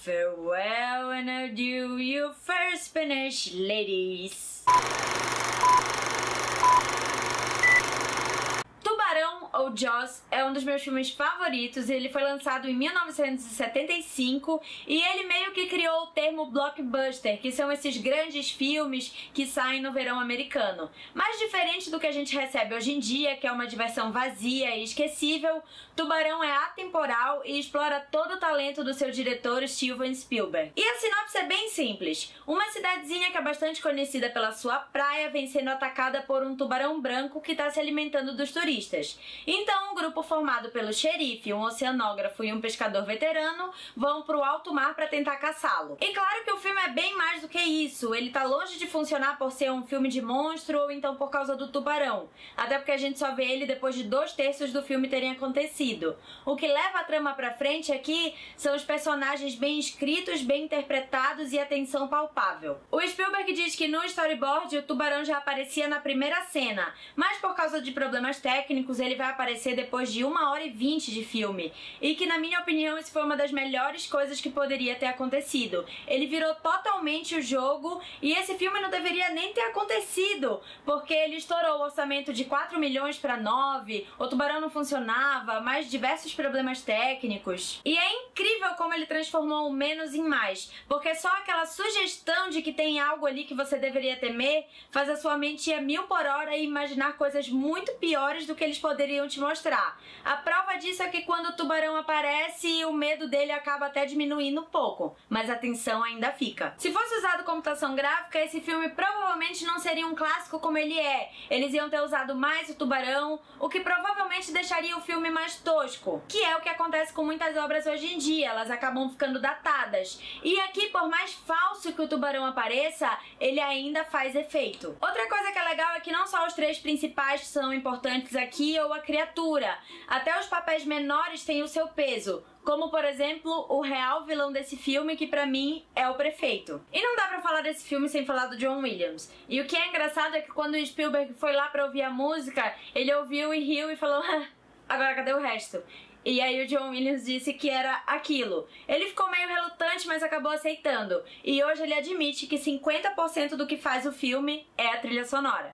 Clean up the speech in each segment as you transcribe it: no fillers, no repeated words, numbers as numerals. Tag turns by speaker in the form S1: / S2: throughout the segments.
S1: Farewell and adieu, you first Spanish ladies. Tubarão, ou Jaws, é um dos meus filmes favoritos. Ele foi lançado em 1975 e ele meio que criou o termo blockbuster, que são esses grandes filmes que saem no verão americano. Mas diferente do que a gente recebe hoje em dia, que é uma diversão vazia e esquecível, Tubarão é atemporal e explora todo o talento do seu diretor Steven Spielberg. E a sinopse é bem simples. Uma cidadezinha que é bastante conhecida pela sua praia vem sendo atacada por um tubarão branco que está se alimentando dos turistas. Então, um grupo formado pelo xerife, um oceanógrafo e um pescador veterano vão para o alto mar para tentar caçá-lo. E claro que o filme é bem mais do que isso. Ele tá longe de funcionar por ser um filme de monstro ou então por causa do tubarão. Até porque a gente só vê ele depois de 2/3 do filme terem acontecido. O que leva a trama pra frente aqui são os personagens bem escritos, bem interpretados e a tensão palpável. O Spielberg diz que no storyboard o tubarão já aparecia na primeira cena, mas por causa de problemas técnicos ele vai aparecer depois de 1h20 de filme, e que na minha opinião isso foi uma das melhores coisas que poderia ter acontecido. Ele virou totalmente o jogo e esse filme não deveria nem ter acontecido, porque ele estourou o orçamento de 4 milhões para 9, o tubarão não funcionava, mais diversos problemas técnicos. E é incrível como ele transformou o menos em mais, porque só aquela sugestão de que tem algo ali que você deveria temer faz a sua mente ir a 1000 por hora e imaginar coisas muito piores do que eles poderiam te mostrar. A prova disso é que quando o tubarão aparece, o medo dele acaba até diminuindo um pouco, mas a tensão ainda fica. Se fosse usado computação gráfica, esse filme provavelmente não seria um clássico como ele é. Eles iam ter usado mais o tubarão, o que provavelmente deixaria o filme mais tosco, que é o que acontece com muitas obras hoje em dia, elas acabam ficando datadas. E aqui, por mais falso que o tubarão apareça, ele ainda faz efeito. Outra coisa que é legal é que não só os 3 principais são importantes aqui ou a criatura, até os papéis menores têm o seu peso, como por exemplo o real vilão desse filme, que pra mim é o prefeito. E não dá pra falar desse filme sem falar do John Williams. E o que é engraçado é que quando o Spielberg foi lá pra ouvir a música, ele ouviu e riu e falou agora cadê o resto? E aí o John Williams disse que era aquilo. Ele ficou meio relutante, mas acabou aceitando. E hoje ele admite que 50% do que faz o filme é a trilha sonora.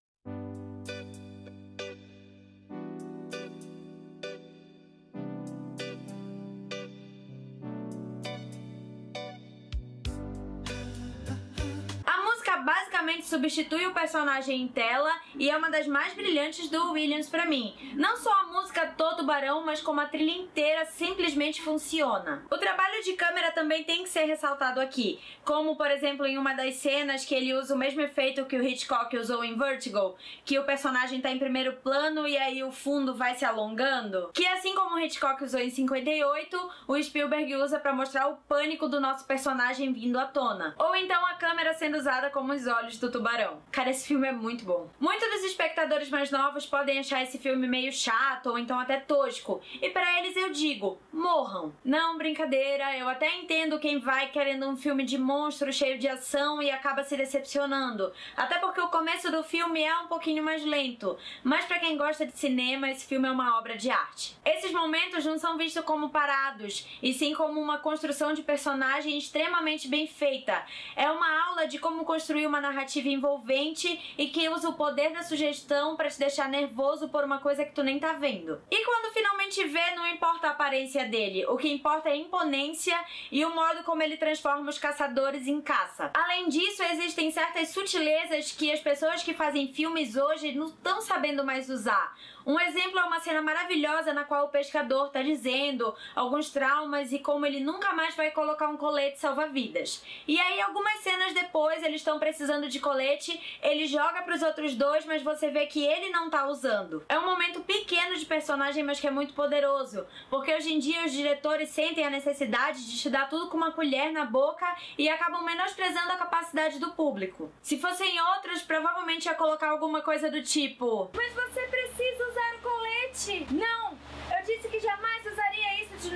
S1: Basicamente substitui o personagem em tela e é uma das mais brilhantes do Williams pra mim. Não só a música do Tubarão, mas como a trilha inteira simplesmente funciona. O trabalho de câmera também tem que ser ressaltado aqui, como por exemplo em uma das cenas que ele usa o mesmo efeito que o Hitchcock usou em Vertigo, que o personagem tá em primeiro plano e aí o fundo vai se alongando, que assim como o Hitchcock usou em 58, o Spielberg usa pra mostrar o pânico do nosso personagem vindo à tona. Ou então a câmera sendo usada como os olhos do tubarão. Cara, esse filme é muito bom. Muitos dos espectadores mais novos podem achar esse filme meio chato ou então até tosco, e pra eles eu digo, morram. Não, brincadeira, eu até entendo quem vai querendo um filme de monstro cheio de ação e acaba se decepcionando, até porque o começo do filme é um pouquinho mais lento, mas pra quem gosta de cinema, esse filme é uma obra de arte. Esses momentos não são vistos como parados, e sim como uma construção de personagem extremamente bem feita. É uma aula de como construir uma narrativa envolvente e que usa o poder da sugestão pra te deixar nervoso por uma coisa que tu nem tá vendo. E quando finalmente vê, não importa a aparência dele, o que importa é a imponência e o modo como ele transforma os caçadores em caça. Além disso, existem certas sutilezas que as pessoas que fazem filmes hoje não estão sabendo mais usar. Um exemplo é uma cena maravilhosa na qual o pescador tá dizendo alguns traumas e como ele nunca mais vai colocar um colete salva-vidas. E aí algumas cenas depois eles estão precisando de colete, ele joga pros outros dois, mas você vê que ele não tá usando. É um momento pequeno de personagem, mas que é muito poderoso, porque hoje em dia os diretores sentem a necessidade de te dar tudo com uma colher na boca e acabam menosprezando a capacidade do público. Se fossem outros, provavelmente ia colocar alguma coisa do tipo: mas você precisa usar o colete! Não! Eu disse que jamais usaria isso de novo!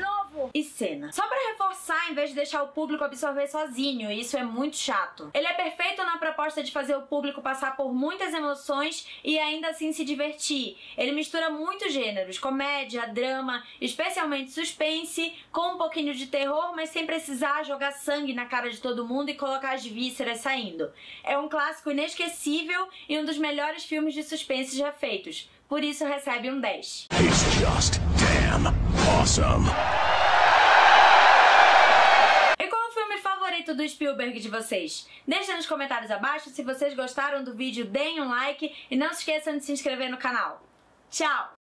S1: tempo e cena. Só pra reforçar, em vez de deixar o público absorver sozinho, e isso é muito chato. Ele é perfeito na proposta de fazer o público passar por muitas emoções e ainda assim se divertir. Ele mistura muitos gêneros, comédia, drama, especialmente suspense, com um pouquinho de terror, mas sem precisar jogar sangue na cara de todo mundo e colocar as vísceras saindo. É um clássico inesquecível e um dos melhores filmes de suspense já feitos. Por isso recebe um 10.
S2: He's just damn awesome.
S1: E qual é o filme favorito do Spielberg de vocês? Deixem nos comentários abaixo. Se vocês gostaram do vídeo, deem um like e não se esqueçam de se inscrever no canal. Tchau!